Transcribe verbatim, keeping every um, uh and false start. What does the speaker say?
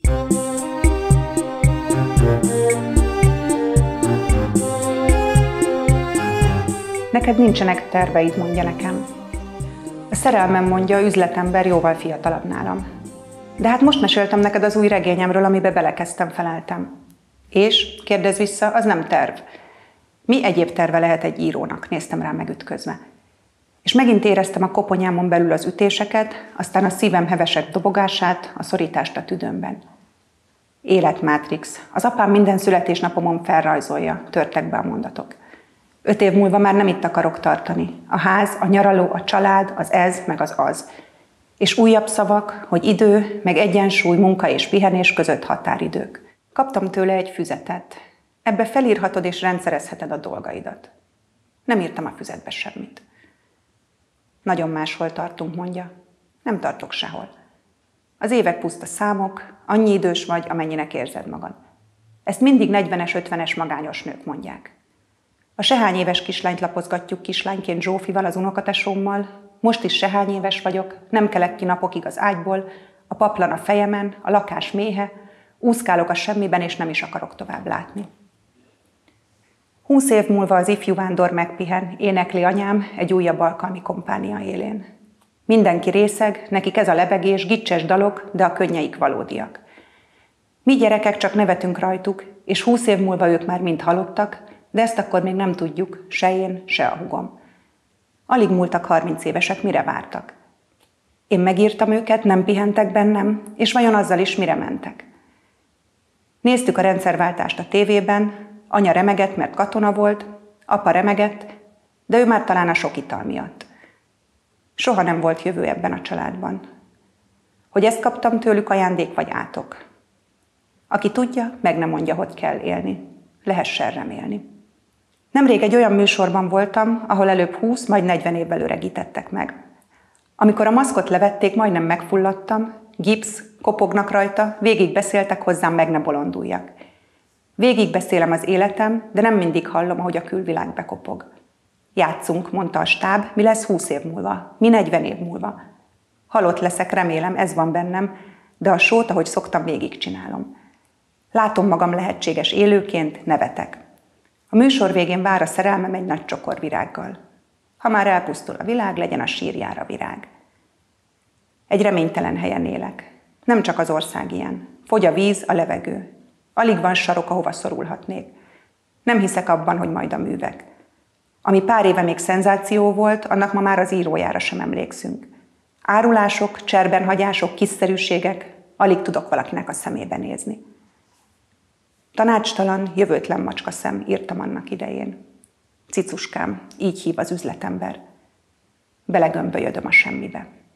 Neked nincsenek terveid, mondja nekem. A szerelmem, mondja, üzletember, jóval fiatalabb nálam. De hát most meséltem neked az új regényemről, amibe belekezdtem, feleltem. És, kérdez vissza, az nem terv. Mi egyéb terve lehet egy írónak? Néztem rá megütközve. És megint éreztem a koponyámon belül az ütéseket, aztán a szívem hevesett dobogását, a szorítást a tüdőmben. Életmátrix. Az apám minden születésnapomon felrajzolja, törtek be a mondatok. Öt év múlva már nem itt akarok tartani. A ház, a nyaraló, a család, az ez, meg az az. És újabb szavak, hogy idő, meg egyensúly, munka és pihenés között határidők. Kaptam tőle egy füzetet. Ebbe felírhatod és rendszerezheted a dolgaidat. Nem írtam a füzetbe semmit. Nagyon máshol tartunk, mondja. Nem tartok sehol. Az évek puszta számok, annyi idős vagy, amennyinek érzed magad. Ezt mindig negyvenes, ötvenes magányos nők mondják. A sehány éves kislányt lapozgatjuk kislányként Zsófival, az unokatesómmal. Most is sehány éves vagyok, nem kelek ki napokig az ágyból, a paplan a fejemen, a lakás méhe, úszkálok a semmiben, és nem is akarok tovább látni. Húsz év múlva az ifjú vándor megpihen, énekli anyám egy újabb alkalmi kompánia élén. Mindenki részeg, nekik ez a lebegés, gicses dalok, de a könnyeik valódiak. Mi gyerekek csak nevetünk rajtuk, és húsz év múlva ők már mind halottak, de ezt akkor még nem tudjuk, se én, se a húgom. Alig múltak harminc évesek, mire vártak? Én megírtam őket, nem pihentek bennem, és vajon azzal is mire mentek? Néztük a rendszerváltást a tévében, anya remegett, mert katona volt, apa remegett, de ő már talán a sok ital miatt. Soha nem volt jövő ebben a családban. Hogy ezt kaptam tőlük, ajándék vagy átok. Aki tudja, meg nem mondja, hogy kell élni. Lehessen remélni. Nemrég egy olyan műsorban voltam, ahol előbb húsz, majd negyven évvel öregítettek meg. Amikor a maszkot levették, majdnem megfulladtam, gipsz, kopognak rajta, végig beszéltek hozzám, meg ne bolonduljak. Végig beszélem az életem, de nem mindig hallom, ahogy a külvilág bekopog. Játszunk, mondta a stáb, mi lesz húsz év múlva, mi negyven év múlva. Halott leszek, remélem, ez van bennem, de a sót, ahogy szoktam, végigcsinálom. Látom magam lehetséges élőként, nevetek. A műsor végén vár a szerelmem egy nagy csokor virággal. Ha már elpusztul a világ, legyen a sírjára virág. Egy reménytelen helyen élek. Nem csak az ország ilyen. Fogy a víz, a levegő. Alig van sarok, ahova szorulhatnék. Nem hiszek abban, hogy majd a művek. Ami pár éve még szenzáció volt, annak ma már az írójára sem emlékszünk. Árulások, cserbenhagyások, kiszerűségek, alig tudok valakinek a szemébe nézni. Tanácstalan, jövőtlen macskaszem, írtam annak idején. Cicuskám, így hív az üzletember. Belegömbölyödöm a semmibe.